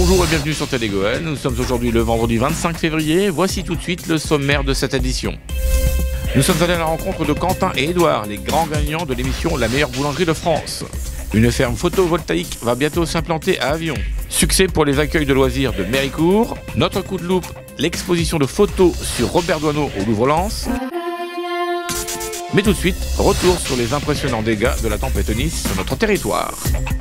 Bonjour et bienvenue sur Télégoël. Nous sommes aujourd'hui le vendredi 25 février. Voici tout de suite le sommaire de cette édition. Nous sommes allés à la rencontre de Quentin et Édouard, les grands gagnants de l'émission La meilleure boulangerie de France. Une ferme photovoltaïque va bientôt s'implanter à Avion. Succès pour les accueils de loisirs de Méricourt. Notre coup de loupe, l'exposition de photos sur Robert Doisneau au Louvre-Lens. Mais tout de suite, retour sur les impressionnants dégâts de la tempête Eunice sur notre territoire.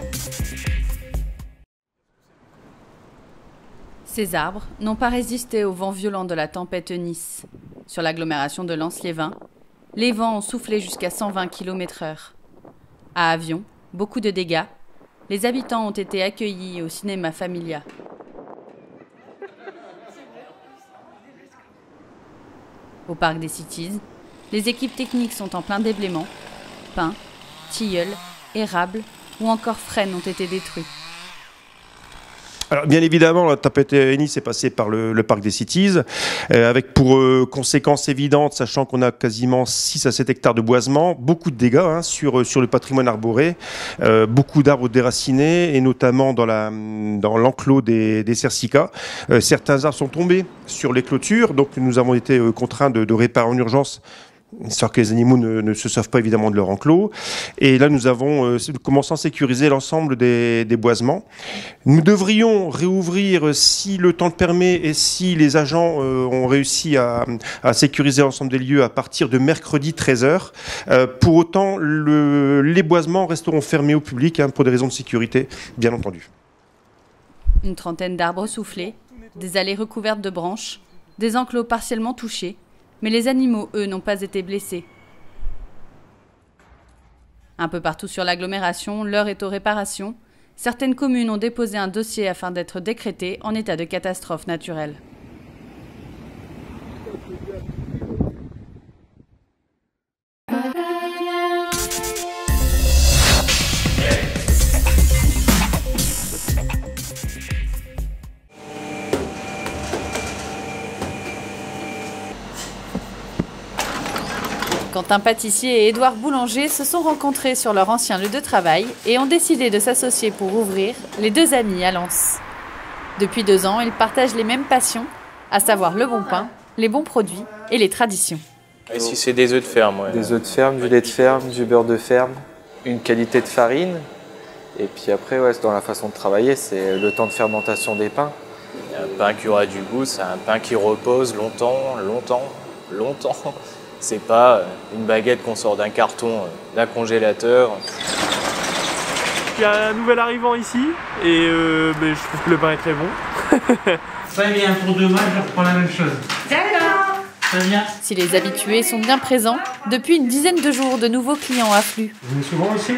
Ces arbres n'ont pas résisté au vent violent de la tempête Eunice. Sur l'agglomération de Lens-les-Vins, les vents ont soufflé jusqu'à 120 km/h. À Avion, beaucoup de dégâts. Les habitants ont été accueillis au cinéma Familia. Au parc des Cities, les équipes techniques sont en plein déblaiement. Pins, tilleuls, érables ou encore frênes ont été détruits. Alors, bien évidemment, la tempête Eunice est passée par le parc des Cities, avec pour conséquence évidente, sachant qu'on a quasiment 6 à 7 hectares de boisement, beaucoup de dégâts sur le patrimoine arboré, beaucoup d'arbres déracinés, et notamment dans l'enclos des cercicas. Certains arbres sont tombés sur les clôtures, donc nous avons été contraints de réparer en urgence, histoire que les animaux ne se sauvent pas évidemment de leur enclos. Et là, nous avons commencé à sécuriser l'ensemble des boisements. Nous devrions réouvrir, si le temps le permet et si les agents ont réussi à sécuriser l'ensemble des lieux à partir de mercredi 13h. Pour autant, les boisements resteront fermés au public pour des raisons de sécurité, bien entendu. Une trentaine d'arbres soufflés, des allées recouvertes de branches, des enclos partiellement touchés. Mais les animaux, eux, n'ont pas été blessés. Un peu partout sur l'agglomération, l'heure est aux réparations. Certaines communes ont déposé un dossier afin d'être décrétées en état de catastrophe naturelle. Quentin Pâtissier et Édouard Boulanger se sont rencontrés sur leur ancien lieu de travail et ont décidé de s'associer pour ouvrir Les Deux Amis à Lens. Depuis 2 ans, ils partagent les mêmes passions, à savoir le bon pain, les bons produits et les traditions. Ici, c'est des œufs de ferme. Ouais. Des œufs de ferme, du lait de ferme, du beurre de ferme, une qualité de farine. Et puis après, dans la façon de travailler, c'est le temps de fermentation des pains. Un pain qui aura du goût, c'est un pain qui repose longtemps. C'est pas une baguette qu'on sort d'un carton, d'un congélateur. Il y a un nouvel arrivant ici et je trouve que le pain est très bon. Très bien, pour demain, je reprends la même chose. D'accord. Très bien. Si les habitués sont bien présents, depuis une dizaine de jours, de nouveaux clients affluent. Vous venez souvent ici?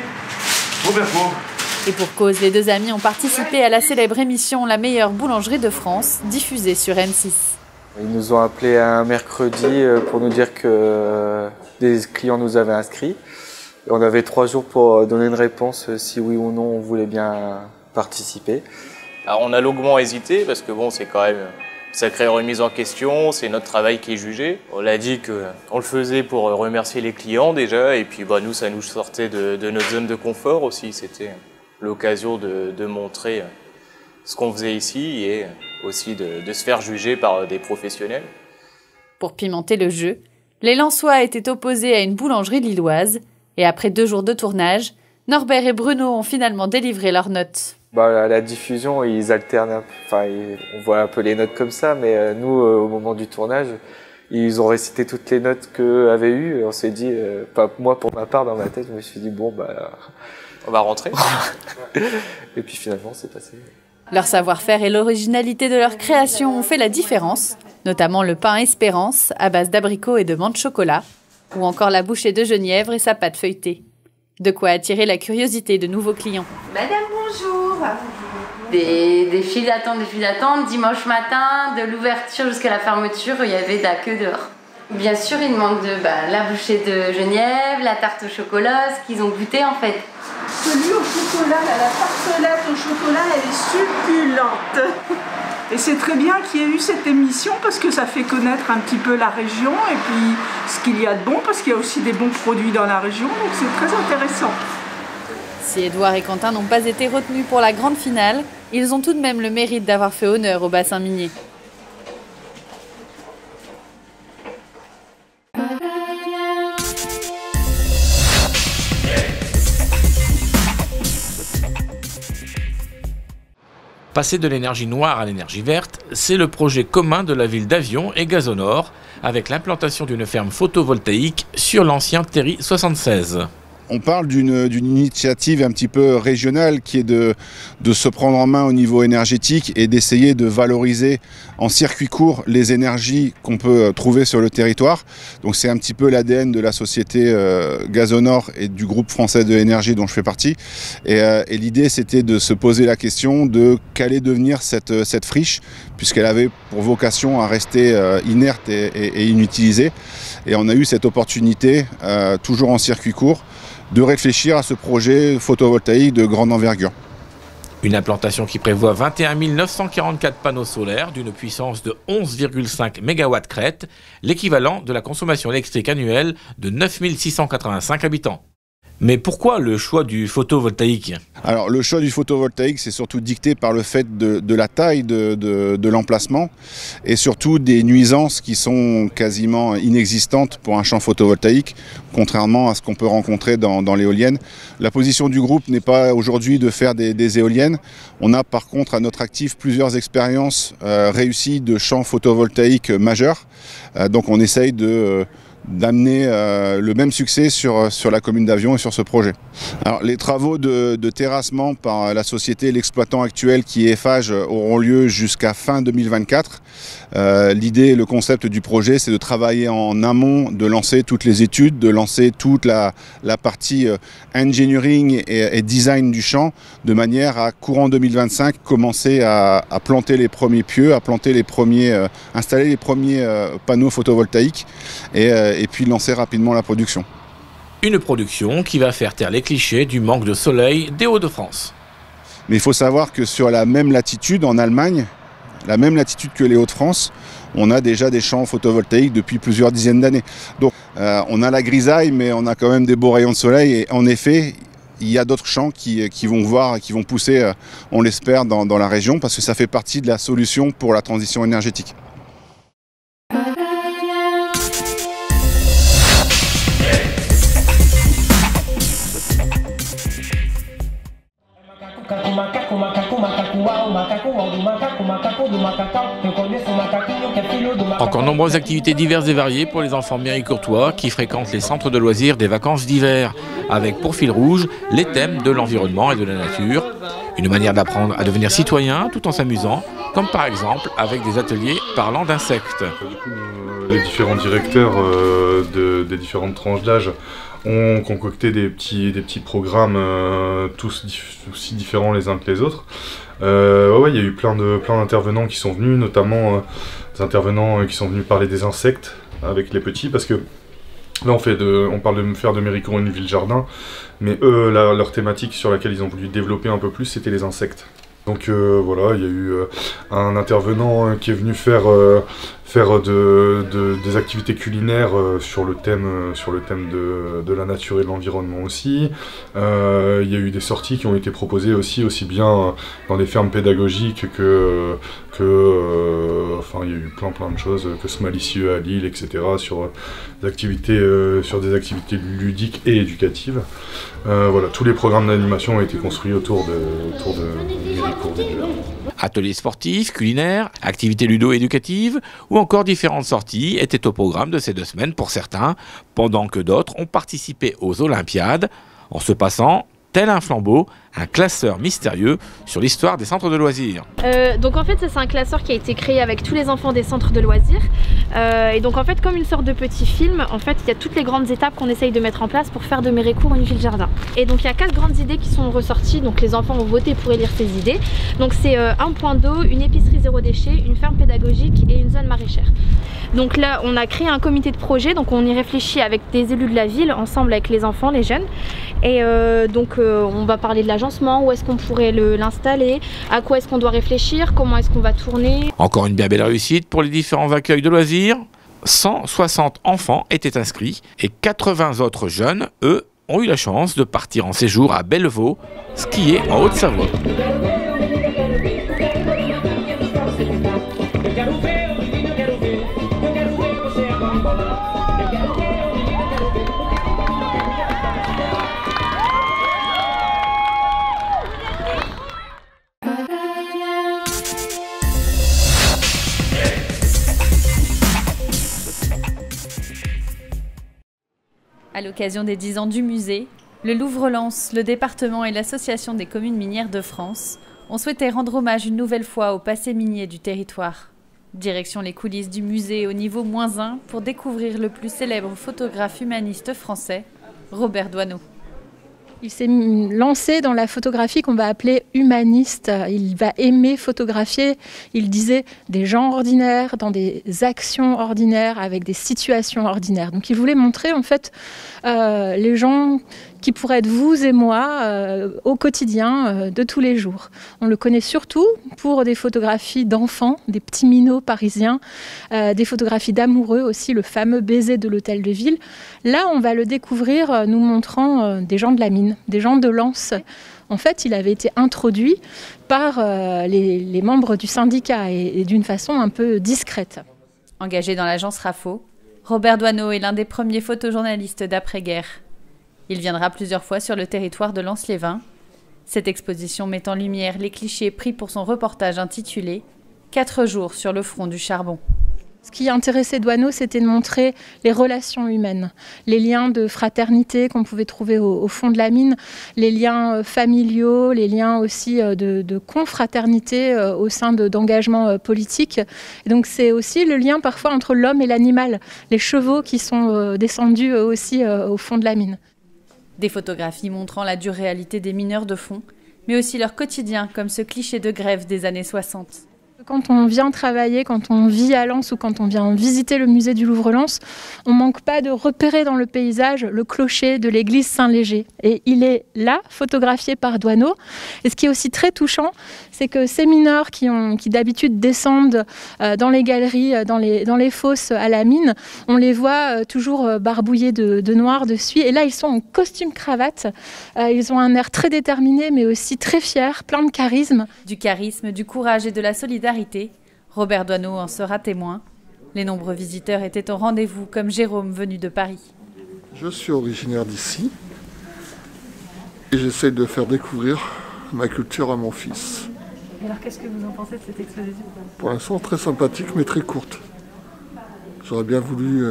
Et pour cause, les Deux Amis ont participé à la célèbre émission La meilleure boulangerie de France, diffusée sur M6. Ils nous ont appelé un mercredi pour nous dire que des clients nous avaient inscrits. Et on avait 3 jours pour donner une réponse si oui ou non on voulait bien participer. Alors on a longuement hésité parce que bon, c'est quand même une sacrée remise en question, c'est notre travail qui est jugé. On l'a dit qu'on le faisait pour remercier les clients déjà et puis nous ça nous sortait de notre zone de confort aussi. C'était l'occasion de montrer ce qu'on faisait ici et aussi de se faire juger par des professionnels. Pour pimenter le jeu, les Lensois étaient opposés à une boulangerie lilloise et après 2 jours de tournage, Norbert et Bruno ont finalement délivré leurs notes. À la diffusion, ils alternent, on voit un peu les notes comme ça, mais nous, au moment du tournage, ils ont récité toutes les notes qu'eux avaient eues. On s'est dit, moi pour ma part, dans ma tête, je me suis dit, on va rentrer. Et puis finalement, c'est passé. Leur savoir-faire et l'originalité de leur création ont fait la différence, notamment le pain Espérance à base d'abricots et de menthe chocolat, ou encore la bouchée de genièvre et sa pâte feuilletée. De quoi attirer la curiosité de nouveaux clients. Madame, bonjour. Des files d'attente, dimanche matin, de l'ouverture jusqu'à la fermeture, il y avait de la queue dehors. Bien sûr, ils demandent la bouchée de genièvre, la tarte au chocolat, ce qu'ils ont goûté en fait. Celui au chocolat, la tartelette au chocolat, elle est succulente. Et c'est très bien qu'il y ait eu cette émission parce que ça fait connaître un petit peu la région et puis ce qu'il y a de bon parce qu'il y a aussi des bons produits dans la région, donc c'est très intéressant. Si Édouard et Quentin n'ont pas été retenus pour la grande finale, ils ont tout de même le mérite d'avoir fait honneur au bassin minier. Passer de l'énergie noire à l'énergie verte, c'est le projet commun de la ville d'Avion et Gazonor, avec l'implantation d'une ferme photovoltaïque sur l'ancien Terry 76. On parle d'une initiative un petit peu régionale qui est de se prendre en main au niveau énergétique et d'essayer de valoriser en circuit court les énergies qu'on peut trouver sur le territoire. Donc c'est un petit peu l'ADN de la société Gazonor et du groupe français de l'énergie dont je fais partie. Et l'idée c'était de se poser la question de qu'allait devenir cette friche, puisqu'elle avait pour vocation à rester inerte et inutilisée. Et on a eu cette opportunité, toujours en circuit court, de réfléchir à ce projet photovoltaïque de grande envergure. Une implantation qui prévoit 21 944 panneaux solaires d'une puissance de 11,5 MW crête, l'équivalent de la consommation électrique annuelle de 9 685 habitants. Mais pourquoi le choix du photovoltaïque ? Alors le choix du photovoltaïque, c'est surtout dicté par le fait de la taille de l'emplacement et surtout des nuisances qui sont quasiment inexistantes pour un champ photovoltaïque, contrairement à ce qu'on peut rencontrer dans l'éolienne. La position du groupe n'est pas aujourd'hui de faire des éoliennes. On a par contre à notre actif plusieurs expériences réussies de champs photovoltaïques majeurs. Donc on essaye d'amener le même succès sur la commune d'Avion et sur ce projet. Alors, les travaux de terrassement par la société, l'exploitant actuel qui est Eiffage, auront lieu jusqu'à fin 2024. L'idée, le concept du projet, c'est de travailler en amont, de lancer toutes les études, de lancer toute la partie engineering et design du champ, de manière à courant 2025 commencer à planter les premiers pieux, à planter installer les premiers panneaux photovoltaïques et puis lancer rapidement la production. Une production qui va faire taire les clichés du manque de soleil des Hauts-de-France. Mais il faut savoir que sur la même latitude, en Allemagne, la même latitude que les Hauts-de-France, on a déjà des champs photovoltaïques depuis plusieurs dizaines d'années. Donc on a la grisaille, mais on a quand même des beaux rayons de soleil. Et en effet, il y a d'autres champs qui vont pousser, on l'espère, dans la région, parce que ça fait partie de la solution pour la transition énergétique. Encore nombreuses activités diverses et variées pour les enfants méricourtois qui fréquentent les centres de loisirs des vacances d'hiver, avec pour fil rouge les thèmes de l'environnement et de la nature. Une manière d'apprendre à devenir citoyen tout en s'amusant, comme par exemple avec des ateliers parlant d'insectes. Les différents directeurs des différentes tranches d'âge ont concocté des petits programmes tous aussi différents les uns que les autres. Il y a eu plein d'intervenants qui sont venus, notamment des intervenants qui sont venus parler des insectes avec les petits, parce que là on parle de faire de Méricourt une ville-jardin, mais eux, leur thématique sur laquelle ils ont voulu développer un peu plus, c'était les insectes. Donc voilà, il y a eu un intervenant qui est venu faire des activités culinaires sur le thème de la nature et de l'environnement aussi. Il y a eu des sorties qui ont été proposées aussi bien dans des fermes pédagogiques enfin il y a eu plein de choses, que ce malicieux à Lille, etc. sur des activités ludiques et éducatives. Voilà, tous les programmes d'animation ont été construits autour de Méricourt d'hiver. Ateliers sportifs, culinaires, activités ludo-éducatives ou encore différentes sorties étaient au programme de ces 2 semaines pour certains, pendant que d'autres ont participé aux Olympiades en se passant, tel un flambeau, un classeur mystérieux sur l'histoire des centres de loisirs. Donc en fait c'est un classeur qui a été créé avec tous les enfants des centres de loisirs et donc en fait comme une sorte de petit film, en fait il y a toutes les grandes étapes qu'on essaye de mettre en place pour faire de Méricourt une ville-jardin. Et donc il y a 4 grandes idées qui sont ressorties, donc les enfants ont voté pour élire ces idées. Donc c'est un point d'eau, une épicerie zéro déchet, une ferme pédagogique et une zone maraîchère. Donc là on a créé un comité de projet, donc on y réfléchit avec des élus de la ville, ensemble avec les enfants, les jeunes. Et donc on va parler de l'agencement, où est-ce qu'on pourrait l'installer, à quoi est-ce qu'on doit réfléchir, comment est-ce qu'on va tourner. Encore une bien belle réussite pour les différents accueils de loisirs. 160 enfants étaient inscrits et 80 autres jeunes, eux, ont eu la chance de partir en séjour à Bellevaux, skier en Haute-Savoie. À l'occasion des 10 ans du musée, le Louvre-Lens, le département et l'Association des communes minières de France ont souhaité rendre hommage une nouvelle fois au passé minier du territoire. Direction les coulisses du musée au niveau -1 pour découvrir le plus célèbre photographe humaniste français, Robert Doisneau. Il s'est lancé dans la photographie qu'on va appeler humaniste. Il va aimer photographier, il disait, des gens ordinaires, dans des actions ordinaires, avec des situations ordinaires. Donc il voulait montrer en fait les gens qui pourraient être vous et moi au quotidien de tous les jours. On le connaît surtout pour des photographies d'enfants, des petits minots parisiens, des photographies d'amoureux aussi, le fameux baiser de l'hôtel de ville. Là, on va le découvrir nous montrant des gens de la mine, des gens de Lens. En fait, il avait été introduit par les membres du syndicat et d'une façon un peu discrète. Engagé dans l'agence RAFO, Robert Doisneau est l'un des premiers photojournalistes d'après-guerre. Il viendra plusieurs fois sur le territoire de Lens-les-Vins. Cette exposition met en lumière les clichés pris pour son reportage intitulé « 4 jours sur le front du charbon ». Ce qui intéressait Doisneau, c'était de montrer les relations humaines, les liens de fraternité qu'on pouvait trouver au fond de la mine, les liens familiaux, les liens aussi de confraternité au sein d'engagements politiques. Et donc c'est aussi le lien parfois entre l'homme et l'animal, les chevaux qui sont descendus aussi au fond de la mine. Des photographies montrant la dure réalité des mineurs de fond, mais aussi leur quotidien, comme ce cliché de grève des années 60. Quand on vient travailler, quand on vit à Lens ou quand on vient visiter le musée du Louvre-Lens, on ne manque pas de repérer dans le paysage le clocher de l'église Saint-Léger. Et il est là, photographié par Doisneau. Et ce qui est aussi très touchant, c'est que ces mineurs qui d'habitude descendent dans les galeries, dans les fosses à la mine, on les voit toujours barbouillés de noir, de suie. Et là, ils sont en costume cravate. Ils ont un air très déterminé, mais aussi très fier, plein de charisme. Du charisme, du courage et de la solidarité, Robert Doisneau en sera témoin. Les nombreux visiteurs étaient au rendez-vous, comme Jérôme venu de Paris. Je suis originaire d'ici et j'essaie de faire découvrir ma culture à mon fils. Et alors qu'est-ce que vous en pensez de cette exposition? Pour l'instant très sympathique mais très courte. J'aurais bien voulu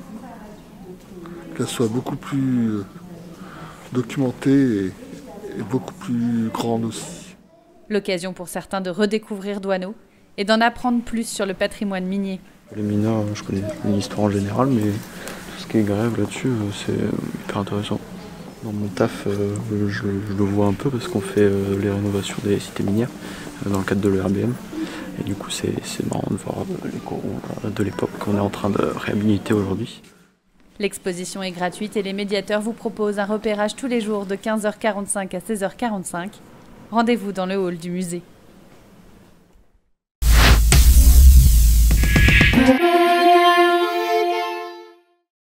qu'elle soit beaucoup plus documentée et beaucoup plus grande aussi. L'occasion pour certains de redécouvrir Doisneau et d'en apprendre plus sur le patrimoine minier. Les mineurs, je connais l'histoire en général, mais tout ce qui est grève là-dessus, c'est hyper intéressant. Dans mon taf, je le vois un peu parce qu'on fait les rénovations des cités minières dans le cadre de l'ERBM. Et du coup, c'est marrant de voir les coraux de l'époque qu'on est en train de réhabiliter aujourd'hui. L'exposition est gratuite et les médiateurs vous proposent un repérage tous les jours de 15h45 à 16h45. Rendez-vous dans le hall du musée.